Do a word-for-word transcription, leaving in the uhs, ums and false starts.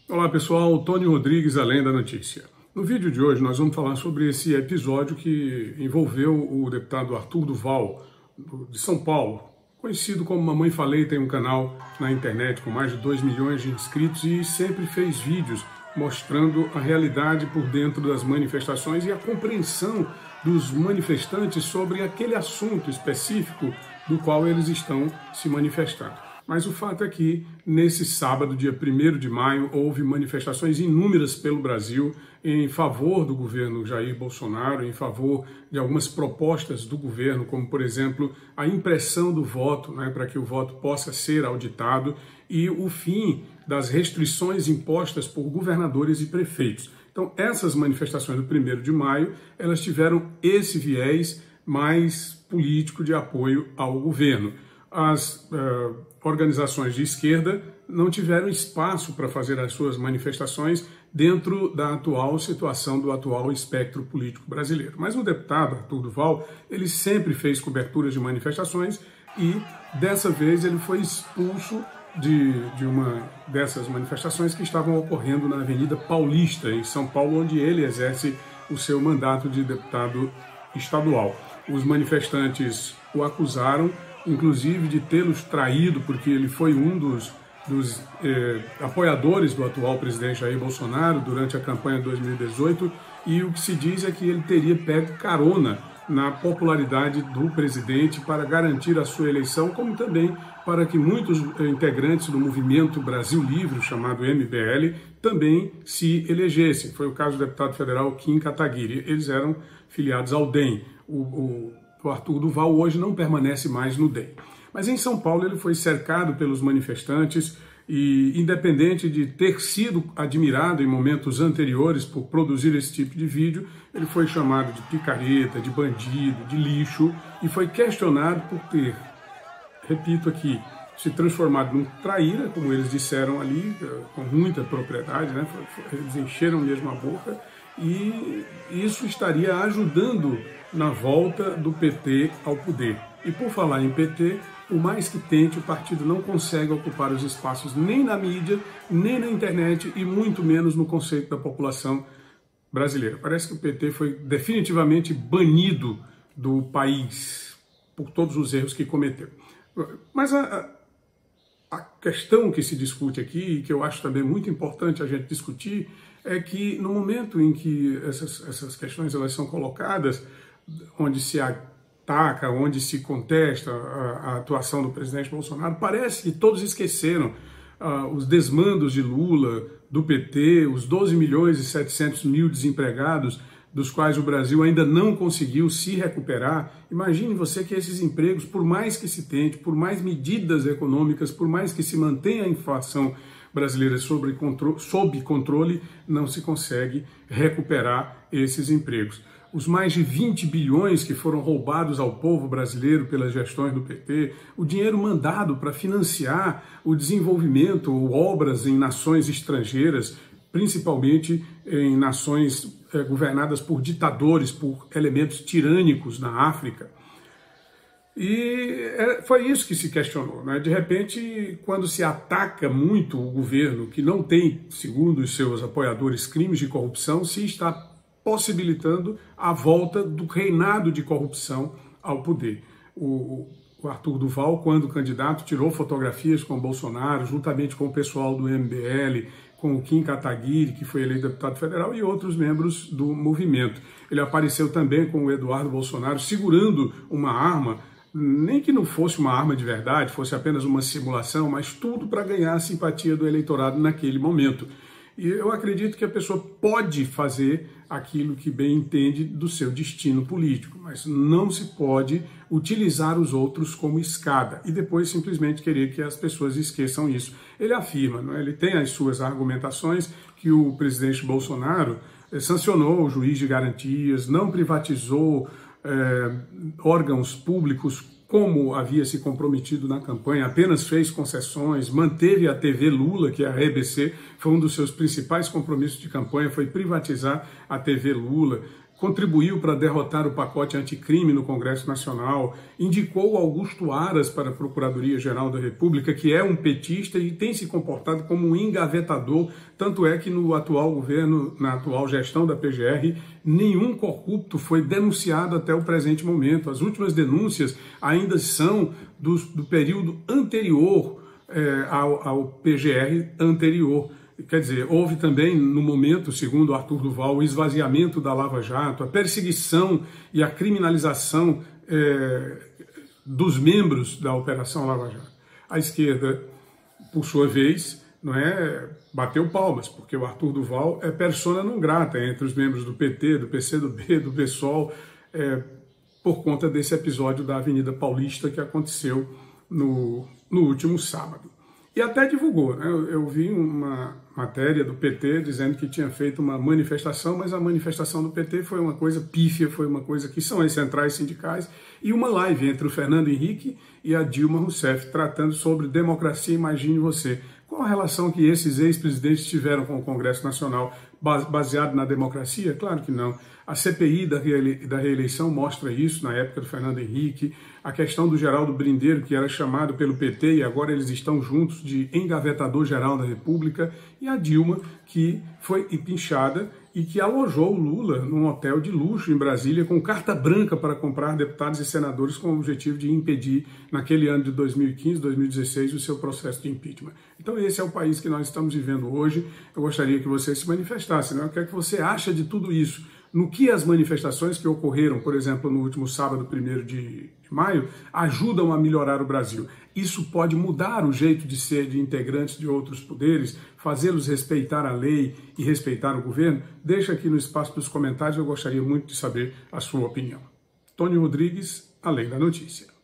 Olá pessoal, Tony Rodrigues, Além da Notícia. No vídeo de hoje nós vamos falar sobre esse episódio que envolveu o deputado Arthur Duval, de São Paulo, conhecido como Mamãe Falei, tem um canal na internet com mais de dois milhões de inscritos e sempre fez vídeos mostrando a realidade por dentro das manifestações e a compreensão dos manifestantes sobre aquele assunto específico do qual eles estão se manifestando. Mas o fato é que, nesse sábado, dia primeiro de maio, houve manifestações inúmeras pelo Brasil em favor do governo Jair Bolsonaro, em favor de algumas propostas do governo, como, por exemplo, a impressão do voto, né, para que o voto possa ser auditado, e o fim das restrições impostas por governadores e prefeitos. Então, essas manifestações do primeiro de maio, elas tiveram esse viés mais político de apoio ao governo. As uh, organizações de esquerda não tiveram espaço para fazer as suas manifestações dentro da atual situação, do atual espectro político brasileiro. Mas o deputado Arthur Duval, ele sempre fez coberturas de manifestações e dessa vez ele foi expulso de, de uma dessas manifestações que estavam ocorrendo na Avenida Paulista, em São Paulo, onde ele exerce o seu mandato de deputado estadual. Os manifestantes o acusaram inclusive de tê-los traído, porque ele foi um dos, dos eh, apoiadores do atual presidente Jair Bolsonaro durante a campanha de dois mil e dezoito, e o que se diz é que ele teria pego carona na popularidade do presidente para garantir a sua eleição, como também para que muitos integrantes do movimento Brasil Livre, chamado M B L, também se elegessem. Foi o caso do deputado federal Kim Kataguiri. Eles eram filiados ao D E M. O, o O Arthur Duval hoje não permanece mais no D E M. Mas em São Paulo ele foi cercado pelos manifestantes e, independente de ter sido admirado em momentos anteriores por produzir esse tipo de vídeo, ele foi chamado de picareta, de bandido, de lixo e foi questionado por ter, repito aqui, se transformado num traíra, como eles disseram ali, com muita propriedade, né? Eles encheram mesmo a boca, e isso estaria ajudando na volta do P T ao poder. E por falar em P T, por mais que tente, o partido não consegue ocupar os espaços nem na mídia, nem na internet e muito menos no conceito da população brasileira. Parece que o P T foi definitivamente banido do país por todos os erros que cometeu. Mas a, a questão que se discute aqui, e que eu acho também muito importante a gente discutir, é que no momento em que essas, essas questões elas são colocadas, onde se ataca, onde se contesta a, a atuação do presidente Bolsonaro, parece que todos esqueceram uh, os desmandos de Lula, do P T, os doze milhões e setecentos mil desempregados, dos quais o Brasil ainda não conseguiu se recuperar. Imagine você que esses empregos, por mais que se tente, por mais medidas econômicas, por mais que se mantenha a inflação brasileira sob controle, sob controle, não se consegue recuperar esses empregos. Os mais de vinte bilhões que foram roubados ao povo brasileiro pelas gestões do P T, o dinheiro mandado para financiar o desenvolvimento ou obras em nações estrangeiras, principalmente em nações eh, governadas por ditadores, por elementos tirânicos na África. E foi isso que se questionou, né? De repente, quando se ataca muito o governo, que não tem, segundo os seus apoiadores, crimes de corrupção, se está possibilitando a volta do reinado de corrupção ao poder. O, o Arthur Duval, quando candidato, tirou fotografias com Bolsonaro, juntamente com o pessoal do M B L, com o Kim Kataguiri, que foi eleito deputado federal, e outros membros do movimento. Ele apareceu também com o Eduardo Bolsonaro segurando uma arma, nem que não fosse uma arma de verdade, fosse apenas uma simulação, mas tudo para ganhar a simpatia do eleitorado naquele momento. E eu acredito que a pessoa pode fazer aquilo que bem entende do seu destino político, mas não se pode utilizar os outros como escada e depois simplesmente querer que as pessoas esqueçam isso. Ele afirma, não é? Ele tem as suas argumentações que o presidente Bolsonaro eh, sancionou o juiz de garantias, não privatizou eh, órgãos públicos como havia se comprometido na campanha, apenas fez concessões, manteve a T V Lula, que é a E B C, foi um dos seus principais compromissos de campanha, foi privatizar a T V Lula, contribuiu para derrotar o pacote anticrime no Congresso Nacional, indicou Augusto Aras para a Procuradoria-Geral da República, que é um petista e tem se comportado como um engavetador, tanto é que no atual governo, na atual gestão da P G R, nenhum corrupto foi denunciado até o presente momento. As últimas denúncias ainda são do, do período anterior é, ao, ao P G R anterior. Quer dizer, houve também, no momento, segundo Arthur Duval, o esvaziamento da Lava Jato, a perseguição e a criminalização é, dos membros da Operação Lava Jato. A esquerda, por sua vez, não é, bateu palmas, porque o Arthur Duval é persona não grata entre os membros do P T, do P C do B, do PSOL, é, por conta desse episódio da Avenida Paulista que aconteceu no, no último sábado. E até divulgou, né? Eu, eu vi uma matéria do P T dizendo que tinha feito uma manifestação, mas a manifestação do P T foi uma coisa pífia, foi uma coisa que são as centrais sindicais, e uma live entre o Fernando Henrique e a Dilma Rousseff, tratando sobre democracia, imagine você. Qual a relação que esses ex-presidentes tiveram com o Congresso Nacional, baseado na democracia? Claro que não. A C P I da, reele da reeleição mostra isso, na época do Fernando Henrique. A questão do Geraldo Brindeiro, que era chamado pelo P T e agora eles estão juntos de engavetador-geral da República. E a Dilma, que foi empinchada e que alojou o Lula num hotel de luxo em Brasília com carta branca para comprar deputados e senadores com o objetivo de impedir, naquele ano de dois mil e quinze, dois mil e dezesseis, o seu processo de impeachment. Então esse é o país que nós estamos vivendo hoje. Eu gostaria que você se manifestasse, né? O que é que você acha de tudo isso? No que as manifestações que ocorreram, por exemplo, no último sábado, primeiro de maio, ajudam a melhorar o Brasil? Isso pode mudar o jeito de ser de integrantes de outros poderes, fazê-los respeitar a lei e respeitar o governo? Deixa aqui no espaço dos comentários, eu gostaria muito de saber a sua opinião. Tony Rodrigues, Além da Notícia.